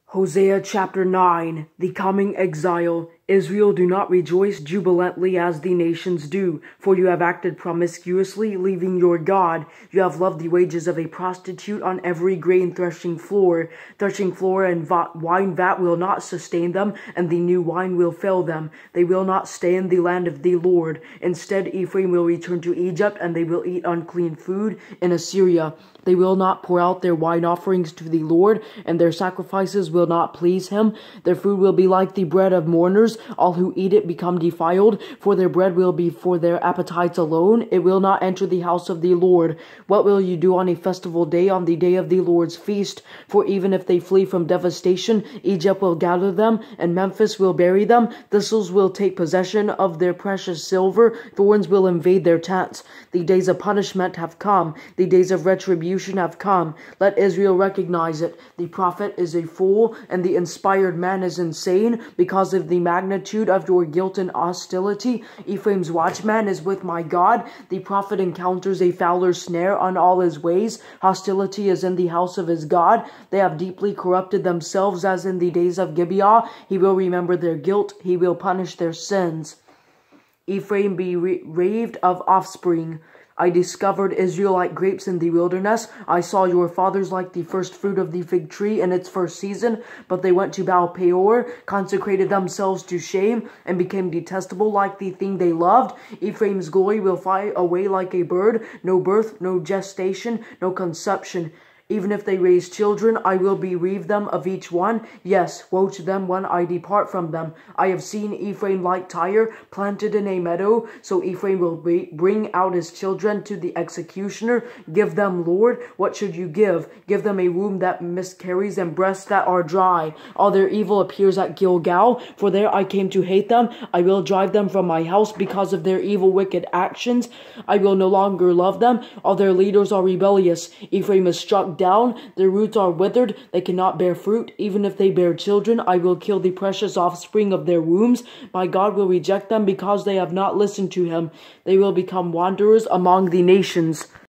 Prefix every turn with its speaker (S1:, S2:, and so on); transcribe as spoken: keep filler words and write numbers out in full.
S1: Hosea chapter nine. The coming exile. Israel, do not rejoice jubilantly as the nations do, for you have acted promiscuously, leaving your God. You have loved the wages of a prostitute on every grain threshing floor. Threshing floor and va- wine vat will not sustain them, and the new wine will fail them. They will not stay in the land of the Lord. Instead, Ephraim will return to Egypt, and they will eat unclean food in Assyria. They will not pour out their wine offerings to the Lord, and their sacrifices will not please him. Their food will be like the bread of mourners. All who eat it become defiled, for their bread will be for their appetites alone. It will not enter the house of the Lord. What will you do on a festival day, on the day of the Lord's feast? For even if they flee from devastation, Egypt will gather them, and Memphis will bury them. Thistles will take possession of their precious silver. Thorns will invade their tents. The days of punishment have come. The days of retribution have come. Let Israel recognize it. The prophet is a fool, and the inspired man is insane, because of the magnitude of your guilt and hostility. Ephraim's watchman is with my God. The prophet encounters a fowler's snare on all his ways. Hostility is in the house of his God. They have deeply corrupted themselves as in the days of Gibeah. He will remember their guilt. He will punish their sins. Ephraim bereaved of offspring. I discovered Israel like grapes in the wilderness. I saw your fathers like the first fruit of the fig tree in its first season, but they went to Baal Peor, consecrated themselves to shame, and became detestable like the thing they loved. Ephraim's glory will fly away like a bird. No birth, no gestation, no conception. Even if they raise children, I will bereave them of each one. Yes, woe to them when I depart from them. I have seen Ephraim like Tyre, planted in a meadow. So Ephraim will bring out his children to the executioner. Give them, Lord, what should you give? Give them a womb that miscarries and breasts that are dry. All their evil appears at Gilgal, for there I came to hate them. I will drive them from my house because of their evil, wicked actions. I will no longer love them. All their leaders are rebellious. Ephraim is struck down, their roots are withered, they cannot bear fruit. Even if they bear children, I will kill the precious offspring of their wombs. My God will reject them because they have not listened to him. They will become wanderers among the nations.